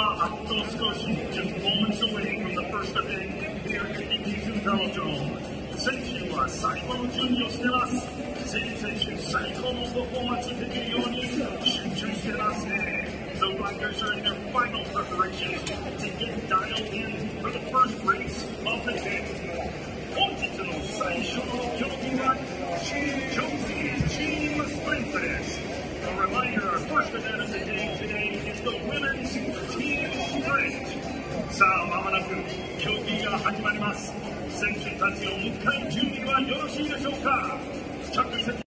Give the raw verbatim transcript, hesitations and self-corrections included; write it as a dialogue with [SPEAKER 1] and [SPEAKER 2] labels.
[SPEAKER 1] はあと少し just moments away from the first event here at the Kizu Velodrome。選手は最後の準備をしています。全選手最高のパフォーマンスできるように集中していますね。The riders are in their final preparation to get dialed in for the first race of the day。本日の最初の競技はチームジョンズチームスプリントです。A reminder, our first event of the day today is the women's team sprint。さあ、まもなく競技が始まります。選手たちを迎え準備はよろしいでしょうか。着席